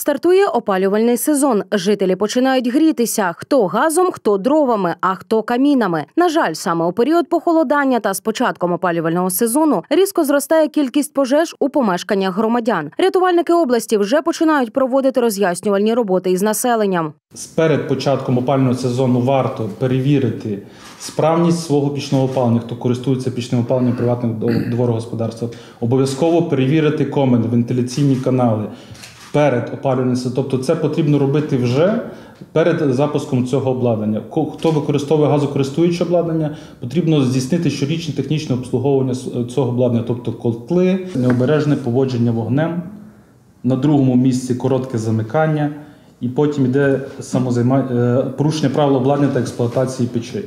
Стартує опалювальний сезон. Жителі починають грітися. Хто газом, хто дровами, а хто камінами. На жаль, саме у період похолодання та з початком опалювального сезону різко зростає кількість пожеж у помешканнях громадян. Рятувальники області вже починають проводити роз'яснювальні роботи із населенням. Перед початком опалювального сезону варто перевірити справність свого пічного опалення, хто користується пічним опаленням приватних дворогосподарств. Обов'язково перевірити комини, вентиляційні канали перед опалювальним сезоном. Тобто це потрібно робити вже перед запуском цього обладнання. Хто використовує газокористуюче обладнання, потрібно здійснити щорічне технічне обслуговування цього обладнання, тобто котли, необережне поводження вогнем, на другому місці коротке замикання, і потім йде порушення правил обладнання та експлуатації печей.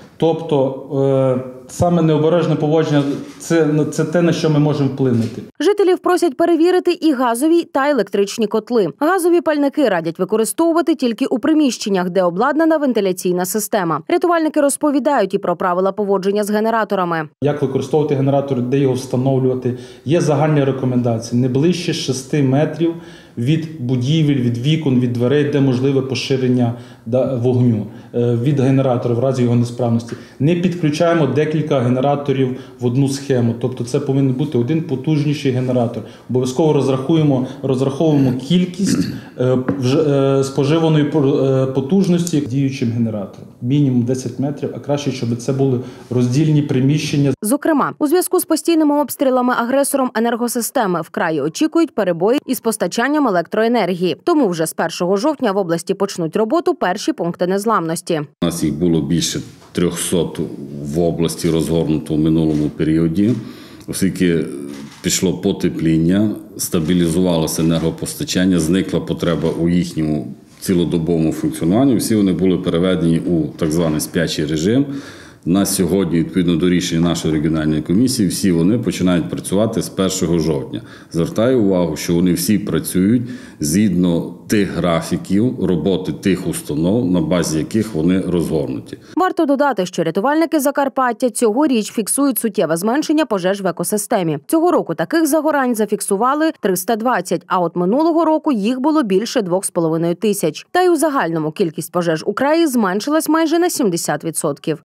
Тобто саме необережне поводження – це те, на що ми можемо вплинути. Жителів просять перевірити і газові та електричні котли. Газові пальники радять використовувати тільки у приміщеннях, де обладнана вентиляційна система. Рятувальники розповідають і про правила поводження з генераторами. Як використовувати генератор, де його встановлювати. Є загальні рекомендації. Не ближче 6 метрів від будівель, від вікон, від дверей, де можливе поширення вогню від генератора в разі його несправності. Не підключаємо декілька генераторів в одну схему. Тобто це повинен бути один потужніший генератор. Обов'язково розраховуємо кількість споживаної потужності діючим генератором. Мінімум 10 метрів, а краще, щоб це були роздільні приміщення. Зокрема, у зв'язку з постійними обстрілами агресором енергосистеми в краї очікують перебої із постачанням електроенергії. Тому вже з 1 жовтня в області почнуть роботу перші пункти незламності. У нас їх було більше 300 в області розгорнуто в минулому періоді, оскільки пішло потепління, стабілізувалося енергопостачання, зникла потреба у їхньому цілодобовому функціонуванні. Всі вони були переведені у так званий спячий режим. На сьогодні, відповідно до рішення нашої регіональної комісії, всі вони починають працювати з 1 жовтня. Звертаю увагу, що вони всі працюють згідно тих графіків роботи тих установ, на базі яких вони розгорнуті. Варто додати, що рятувальники Закарпаття цьогоріч фіксують суттєве зменшення пожеж в екосистемі. Цього року таких загорань зафіксували 320, а от минулого року їх було більше 2,5 тисяч. Та й у загальному кількість пожеж у краї зменшилась майже на 70%.